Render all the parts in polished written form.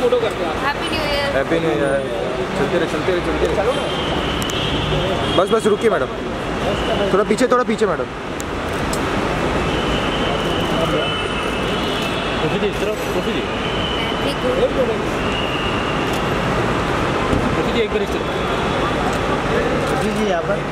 Photo करते हैं। Happy new year. Happy new year. चलते रहे चलते रहे चलते रहे। चलो ना, बस बस रुकिए मैडम, थोड़ा पीछे मैडम। कॉफी दी, तरफ कॉफी दी, ठीक है। कॉफी दी एक बार चलो। जी जी यहाँ पर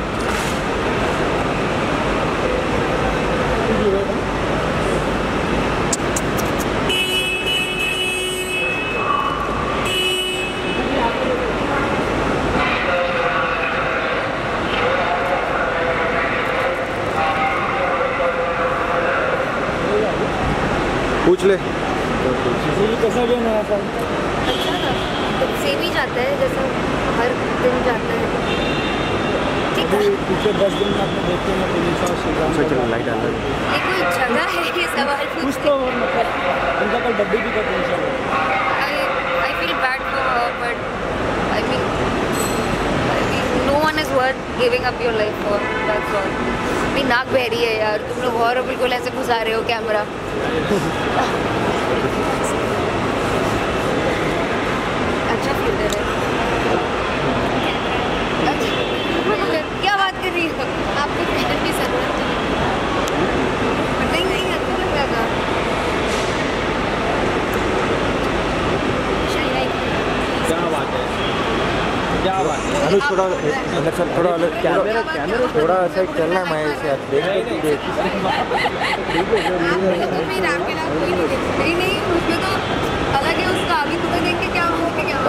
पूछ ले। कैसा गया नया साल? अच्छा था, तो सेम ही जाता है जैसा हर दिन जाता है। ठीक है। पिछले 10 दिन में आपने देखते हैं पुलिस और चलो लाइट डाल। ये कोई जगह है ये सवाल कुछ पूछने? तो और मतलब उनका कल बर्थडे भी था पुलिस वाले। I feel bad for her, but I mean, no one is worth giving up your life for. That's all. मेरी नाक बह रही है यार, तुम लोग और बिल्कुल ऐसे घुसा रहे हो कैमरा। अच्छा फिल्टर है। क्या बात कर रही हो? आपको फिल्टर की जरूरत नहीं? नहीं अच्छा लग रहा था। क्या बात है, क्या बात है। अनुज थोड़ा अंदर चल, थोड़ा अलग कैमरा थोड़ा ऐसा चलना है। मैं ऐसे देख नहीं उसमें तो अलग है उसका। अभी तुम्हें देख के क्या हो कि क्या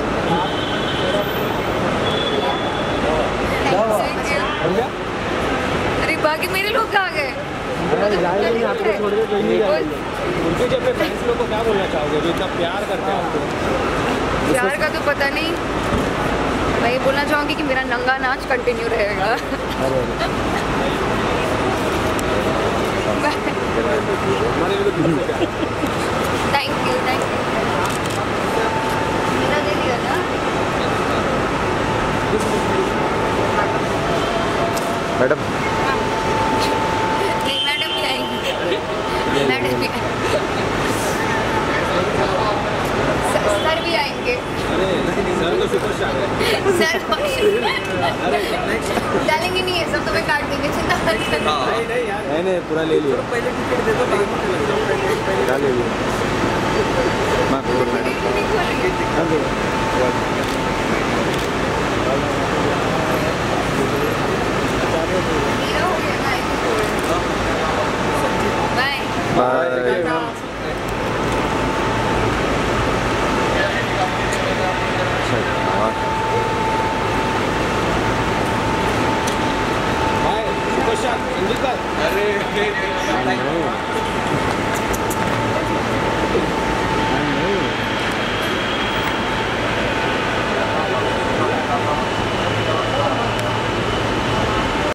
अरे बाकी मेरे लोग कहाँ गए? उनके जब फैंस लोग को क्या बोलना चाहोगे जो इतना प्यार करते हैं आपको? प्यार का तो पता नहीं। मैं ये बोलना चाहूँगी कि मेरा नंगा नाच कंटिन्यू रहेगा। थैंक यू मेरा दे दिया ना मैडम। नहीं मैडम भी आएंगी। मैडम भी सर भी आएंगे। सर तो सुपरस्टार है। सर डालेंगे नहीं है सब, तो मैं काट देंगे, चिंता मत करना। नहीं पूरा ले लिया। पहले टिकट दे दो, क्या ले लिया? मैं बाय बाय। सुपरस्टार संजीव का। अरे